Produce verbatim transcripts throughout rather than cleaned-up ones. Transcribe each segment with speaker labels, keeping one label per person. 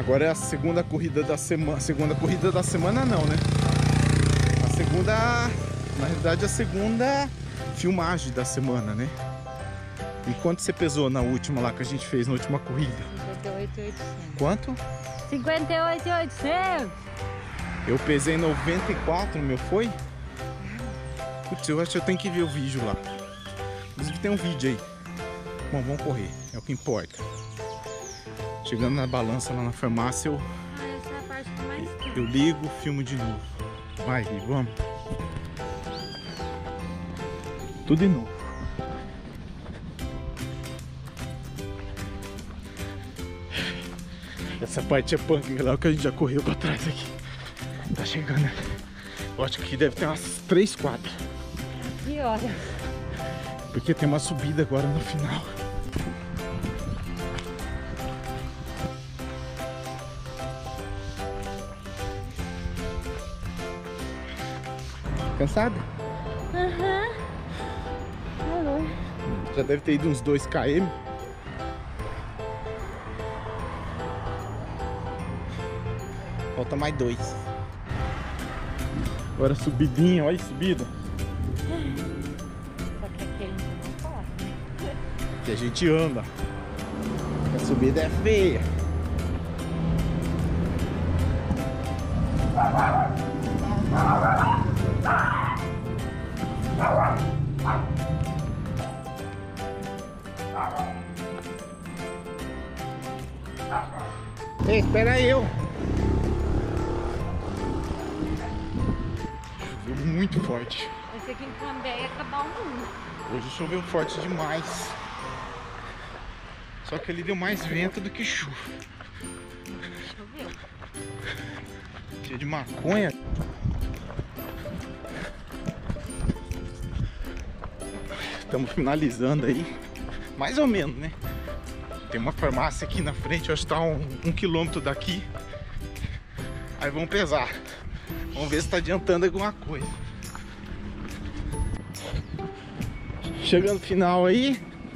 Speaker 1: Agora é a segunda corrida da semana. Segunda corrida da semana não, né? A segunda... Na realidade, a segunda filmagem da semana, né? E quanto você pesou na última lá que a gente fez, na última corrida?
Speaker 2: cinquenta e oito mil e oitocentos.
Speaker 1: Quanto?
Speaker 2: cinquenta e oito mil e oitocentos.
Speaker 1: Eu pesei noventa e quatro, meu, foi? Putz, eu acho que eu tenho que ver o vídeo lá. Inclusive tem um vídeo aí. Bom, vamos correr, é o que importa. Chegando na balança lá na farmácia, eu,
Speaker 2: Ah, essa é a parte que mais tem.
Speaker 1: eu ligo, filmo de novo. Vai, Gui, vamos. Tudo de novo. Essa parte é punk, galera, que a gente já correu pra trás aqui. Tá chegando. Eu acho que aqui deve ter umas três quadras.
Speaker 2: Que hora?
Speaker 1: Porque tem uma subida agora no final. Cansada?
Speaker 2: Aham. Alô.
Speaker 1: Já deve ter ido uns dois quilômetros. Falta mais dois. Agora subidinha, olha a subida.
Speaker 2: Só que aquele não corre.
Speaker 1: Que a gente anda. A subida é feia. Ei, espera aí, eu. Choveu muito forte.
Speaker 2: Esse aqui também ia acabar o mundo.
Speaker 1: Hoje choveu forte demais. Só que ele deu mais vento do que chuva.
Speaker 2: Choveu.
Speaker 1: Cheio de maconha. Estamos finalizando aí. Mais ou menos, né? Tem uma farmácia aqui na frente, eu acho que tá um, um quilômetro daqui. Aí vamos pesar. Vamos ver se tá adiantando alguma coisa. Chegando no final aí.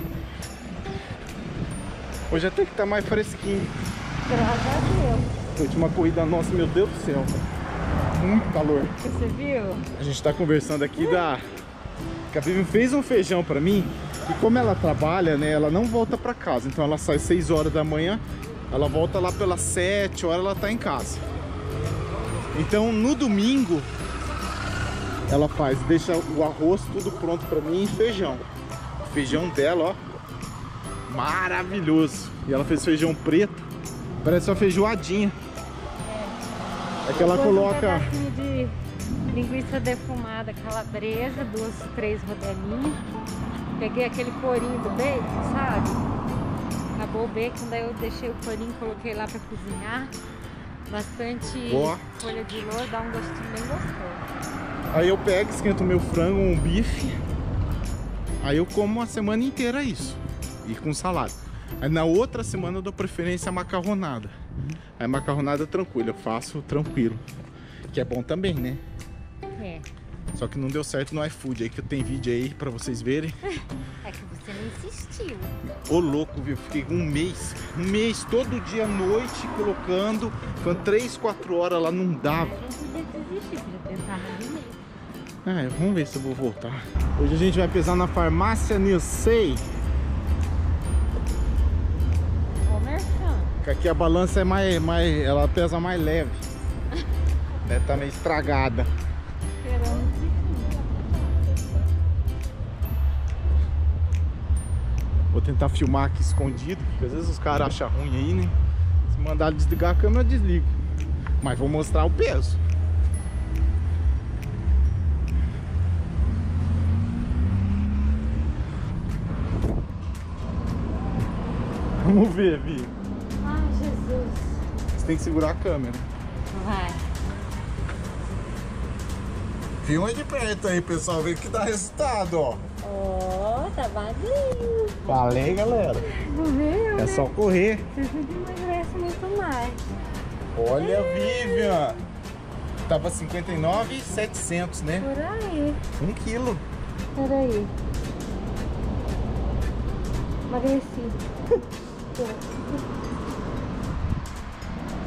Speaker 1: Hoje até que tá mais fresquinho.
Speaker 2: Graças a Deus.
Speaker 1: Última corrida nossa, meu Deus do céu. Muito calor.
Speaker 2: Você viu?
Speaker 1: A gente tá conversando aqui da... que a Vivian fez um feijão pra mim. E como ela trabalha, né, ela não volta pra casa. Então ela sai seis horas da manhã, ela volta lá pelas sete horas, ela tá em casa. Então no domingo ela faz, deixa o arroz tudo pronto pra mim e feijão. O feijão dela, ó, maravilhoso. E ela fez feijão preto, parece uma feijoadinha. É que ela
Speaker 2: Depois
Speaker 1: coloca...
Speaker 2: um pedacinho de linguiça defumada, calabresa, duas, três rodelinhas. Peguei aquele corinho do bacon, sabe? Acabou o bacon, daí eu deixei o corinho, coloquei lá pra cozinhar. Bastante
Speaker 1: Boa.
Speaker 2: folha de louro, dá um gostinho bem gostoso.
Speaker 1: Aí eu pego, esquento meu frango, um bife. Aí eu como a semana inteira isso. E com salada. Aí na outra semana eu dou preferência à macarronada. Aí a macarronada tranquila, eu faço tranquilo. Que é bom também, né?
Speaker 2: É.
Speaker 1: Só que não deu certo no iFood aí, que eu tenho vídeo aí pra vocês verem.
Speaker 2: É que você não insistiu.
Speaker 1: Ô louco, viu? Fiquei um mês, um mês, todo dia à noite colocando. Foi três, quatro horas lá, não dava.
Speaker 2: Eu não podia desistir, podia tentar mais um mês.
Speaker 1: É, vamos ver se eu vou voltar. Hoje a gente vai pesar na farmácia Nilcei.
Speaker 2: Ô, Merchan.
Speaker 1: Que aqui a balança é mais, mais, ela pesa mais leve. Deve estar meio estragada.
Speaker 2: Esperando desistir.
Speaker 1: Vou tentar filmar aqui escondido, porque às vezes os caras acham ruim aí, né? Se mandar desligar a câmera, eu desligo. Mas vou mostrar o peso. Vamos ver, Vi.
Speaker 2: Ai, Jesus.
Speaker 1: Você tem que segurar a câmera.
Speaker 2: Vai.
Speaker 1: Filma de perto aí, pessoal, ver que dá resultado, ó.
Speaker 2: Ó, oh, tá magrinho.
Speaker 1: Falei, galera.
Speaker 2: Não viu,
Speaker 1: É
Speaker 2: né?
Speaker 1: só correr.
Speaker 2: Vocês não emagrecem muito mais.
Speaker 1: Olha, Vivian. Tava cinquenta e nove mil e setecentos, né?
Speaker 2: Por aí.
Speaker 1: Um quilo.
Speaker 2: Peraí. Emagreci.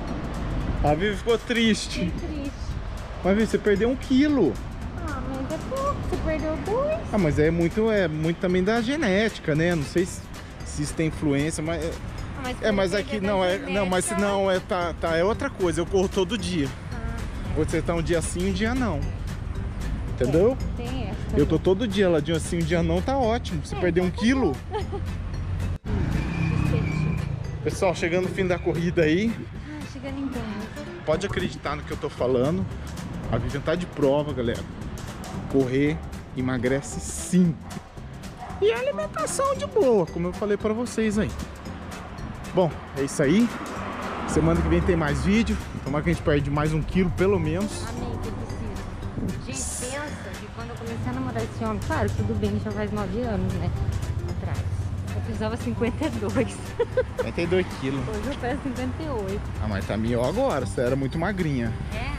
Speaker 1: A Vivi ficou triste.
Speaker 2: Fiquei triste.
Speaker 1: Mas Vivi, você perdeu um quilo.
Speaker 2: Ah, mas é pouco, você perdeu dois.
Speaker 1: Ah, mas é muito, é muito também da genética, né? Não sei se, se isso tem influência, mas... É,
Speaker 2: Ah, mas
Speaker 1: é, mas
Speaker 2: perder
Speaker 1: aqui
Speaker 2: da
Speaker 1: não, é, não, mas se
Speaker 2: genética-
Speaker 1: não, é, tá, tá, é outra coisa, eu corro todo dia.
Speaker 2: Ah,
Speaker 1: Você tá um dia sim, um dia não. Entendeu?
Speaker 2: é, tem essa.
Speaker 1: Eu tô todo dia lá, de um assim, um dia não, tá ótimo. Você
Speaker 2: É,
Speaker 1: perder um
Speaker 2: então tá
Speaker 1: quilo.
Speaker 2: Biscoitinho.
Speaker 1: Pessoal, chegando no fim da corrida aí,
Speaker 2: Ah, chegando em casa.
Speaker 1: pode acreditar no que eu tô falando. A Vivian tá de prova, galera. Correr emagrece sim. E a alimentação de boa, como eu falei pra vocês aí. Bom, é isso aí. Semana que vem tem mais vídeo. Tomara que a gente perde mais um quilo, pelo menos.
Speaker 2: Amém, que eu preciso. Gente, pensa que quando eu comecei a namorar esse homem, claro, tudo bem, já faz nove anos, né? Atrás. Eu pesava cinquenta e dois.
Speaker 1: cinquenta e dois quilos.
Speaker 2: Hoje eu peso cinquenta e oito.
Speaker 1: Ah, mas tá melhor agora. Você era muito magrinha.
Speaker 2: É,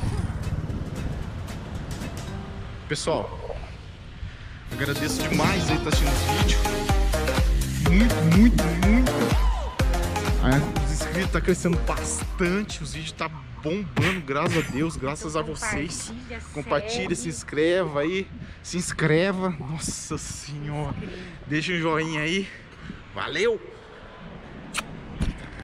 Speaker 1: Pessoal, agradeço demais aí estar assistindo esse vídeo. Muito, muito, muito. Ah, os inscritos tá crescendo bastante. Os vídeos tá bombando, graças a Deus, graças a vocês.
Speaker 2: Compartilha,
Speaker 1: Compartilha,
Speaker 2: segue.
Speaker 1: se inscreva aí. Se inscreva. Nossa senhora. Deixa um joinha aí. Valeu!